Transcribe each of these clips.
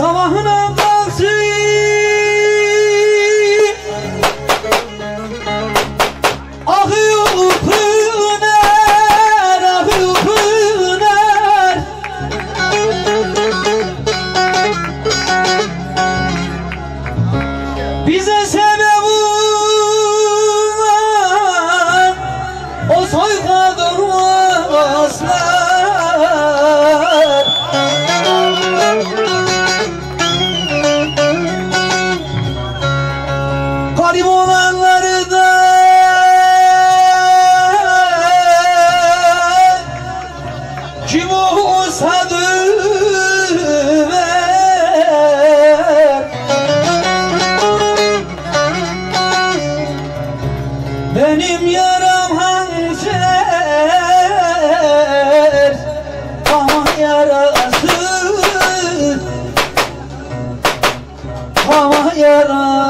Sabahına kalsın akıyor pınar, akıyor pınar. Bize sebep olan o soyka durmazlar. Garip olanları da kim olsa döver. Benim yaram hançer, ama yarası, ama yara.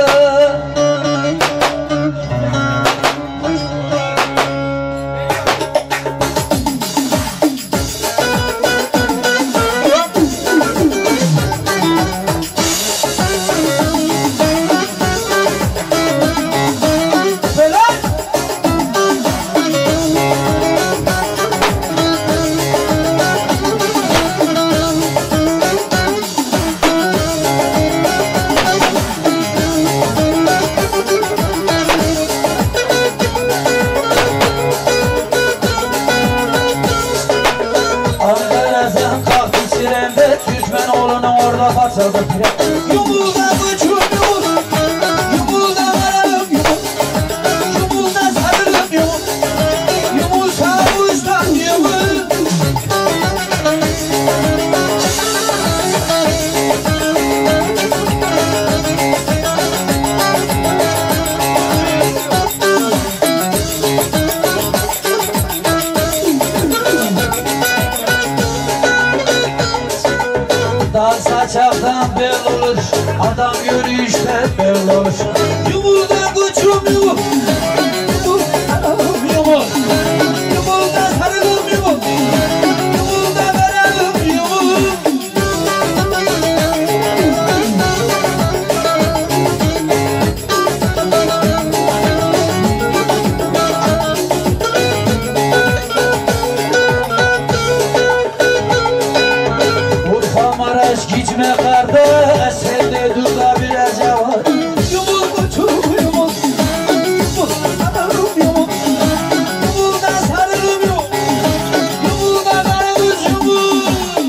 Düşman oğlunun orada kaçırdı tren. Yumulda uçum yumul, yumulda varalım yumul, yumulda sarılıp yumul, yumulsa uçtan yumul. Dağ saçaktan belli olur, adam yürüyüşte belli olur. Yumulda koçum yumul, yumul, yumul, yumulda sarılım yumul, yumulda veralım yumul. Maraş gitme kardeş, sen de dur da biraz yavaş. Yumul koçum yumul, yumul sarılım yumul, yumul da sarılım yumul, yumul da karagöz yumul.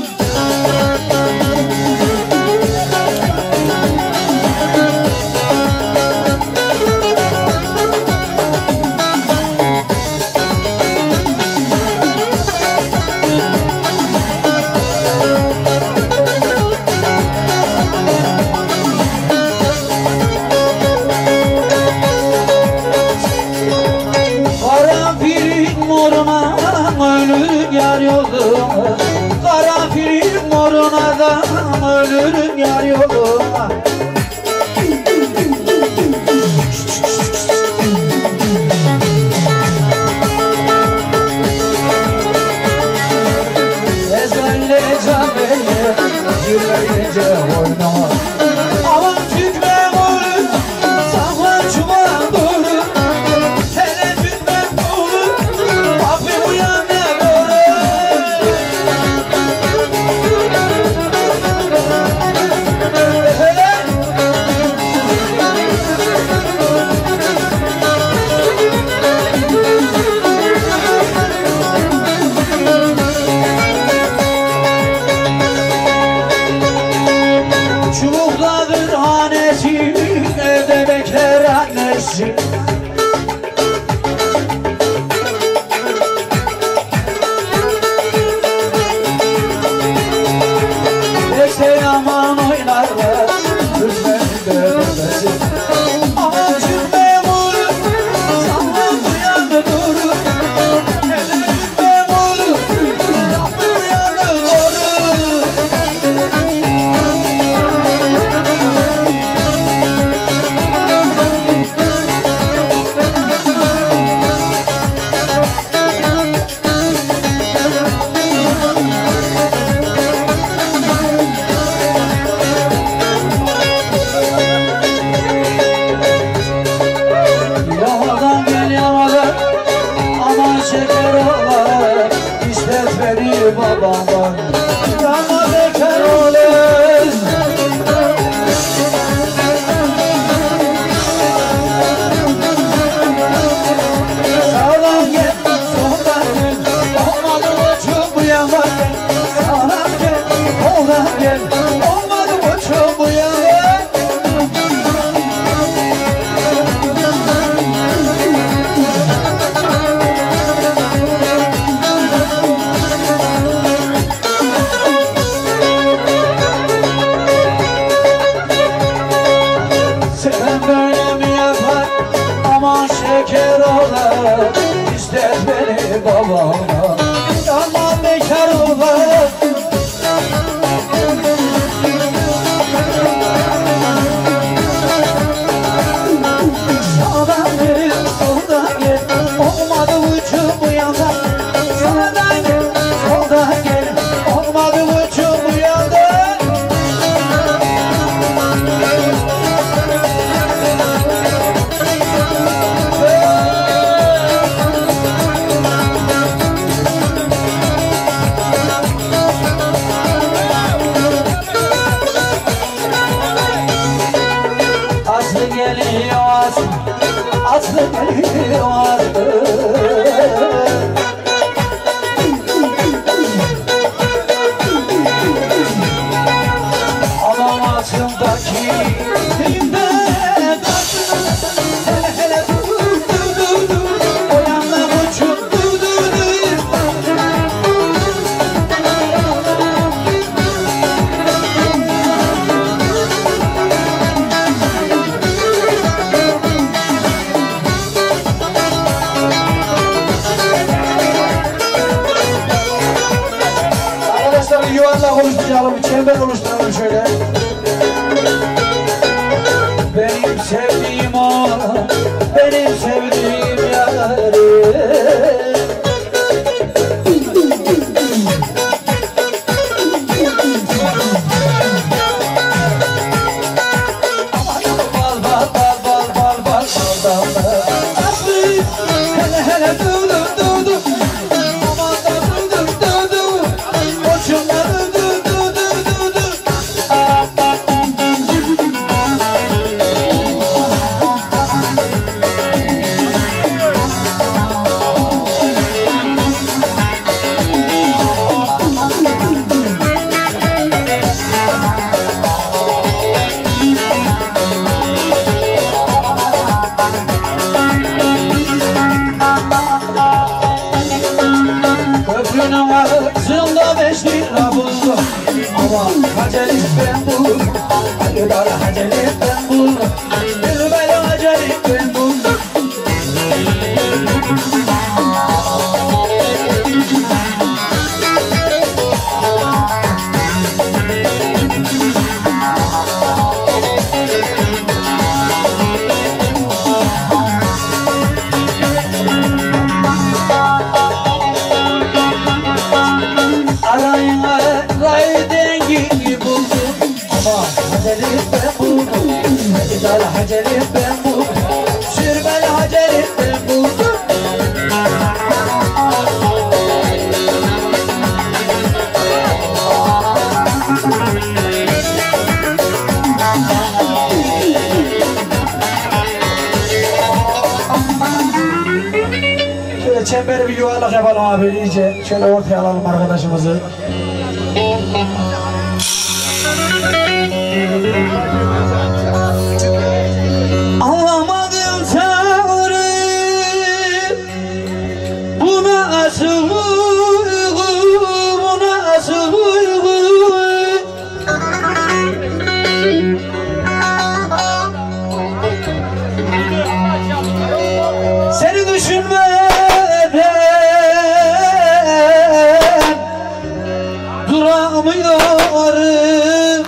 Ölürüm yar yoluma, karanfilin moruna da ölürüm yar yoluma. Ezberle camele, yürüyünce oynama. Aman tükmem olur, saklan çuval doğru. Hele tükmem olur, hafif uyan. Çubuktadır hanesi, evde bekler annesi. Bekle aman oynarlar, düşmenin dövmesi. Aman cümle vurur, sallan uyandı durur. Hele cümle vurur, sallan uyandı durur. babana Aman bekar olma Sağdan gel, soldan gel Olmadı uçum bu yanda Sağdan gel, soldan gel Olmadı uçum bu yanda Aslı geliyor aslı Aslı geliyor aslı Anam altındaki dilimde Hele hele dur dur dur dur O yandan uçup dur dur dur Arkadaşlar yuvarlak oluşturalım, çember oluşturalım şöyle. Benim sevdiğim o, benim sevdiğim yarim. Bal bal bal bal bal bal bal bal. Aslı hele hele dur dur dur dur. Aman da dur dur dur dur. Koçumları dur dur dur dur dur. Köprünün ağzında 5 lira buldum Ama hacelik ben buldum Ayılar hacelik ben buldum Gülbeli hacelik ben buldum Arayın arayı dengi buldum Ama hacelik ben buldum Ayılar hacelik ben buldum Sürmeli hacelik ben buldum Şöyle çemberi bir yuvarlak yapalım abi iyice. Şöyle ortaya alalım arkadaşımızı. Anlamadım Tanrım Buna nasıl uygun Buna nasıl uygun Seni düşünmeden duramıyorum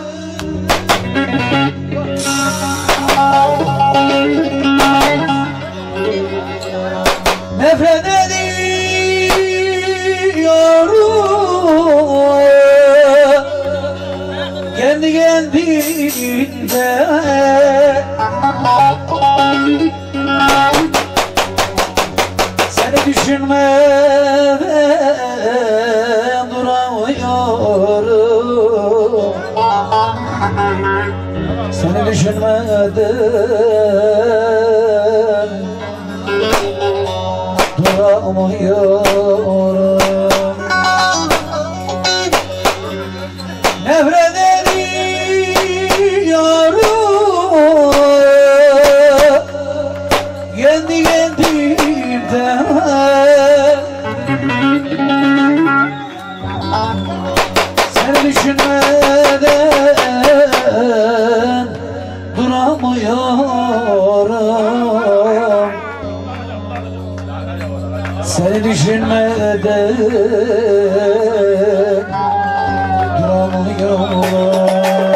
Nefret ediyorum Kendi kendimde Seni düşünmeden duramıyorum Seni düşünmeden duramıyorum Nefret ediyorum Kendi kendimden Seni düşünmeden duramıyorum Seni Seni düşünmeden duramıyorum.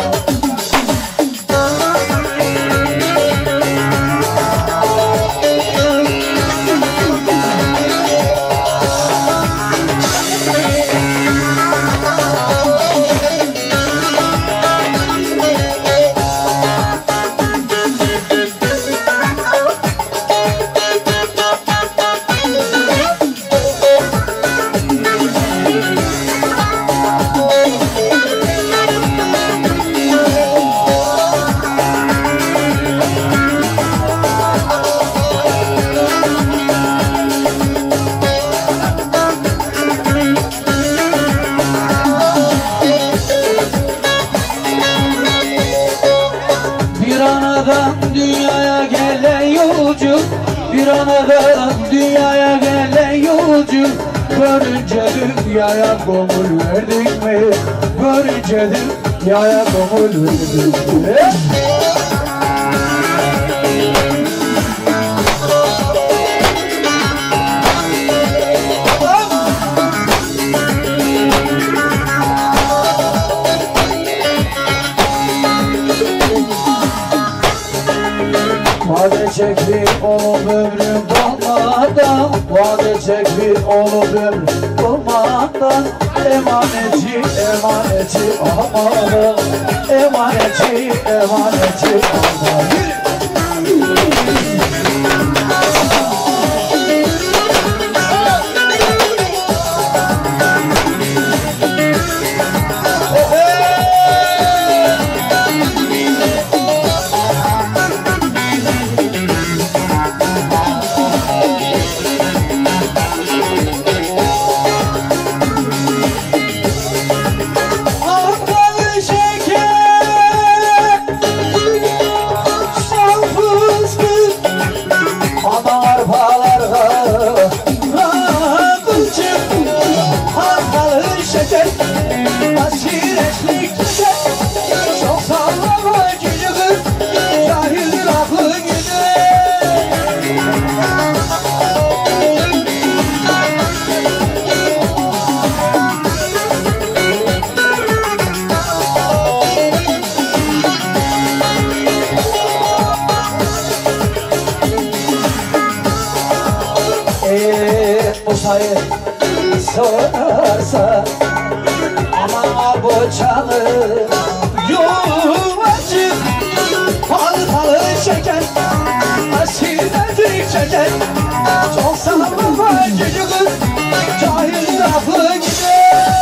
Dünyaya gelen yolcu, bir anadan dünyaya gelen yolcu. Görünce dünyaya gönül verdik mi? Görünce dünyaya gönül verdik mi? Vade çek bir olup ömrüm dolmadan, vade çek bir olup ömrüm dolmadan. Emaneti, emaneti aman, emaneti, emaneti aman. Musa'yı sorarsa aman boçalı yuvacı halkalı şeker asiretlik şeker çok sallama cici kız cahil lafı gibi.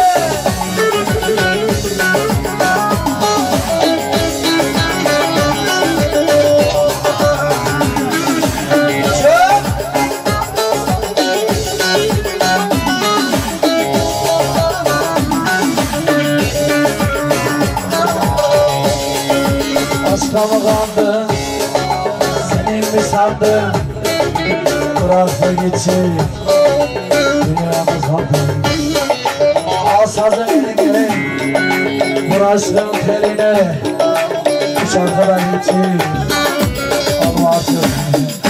Aşka mı kandın, senin mi sandın? Bıraksa gidecek, dünyamı sandın. Al sazın eline, uğraştım teline. Bu şarkıdan gidecek, ama artık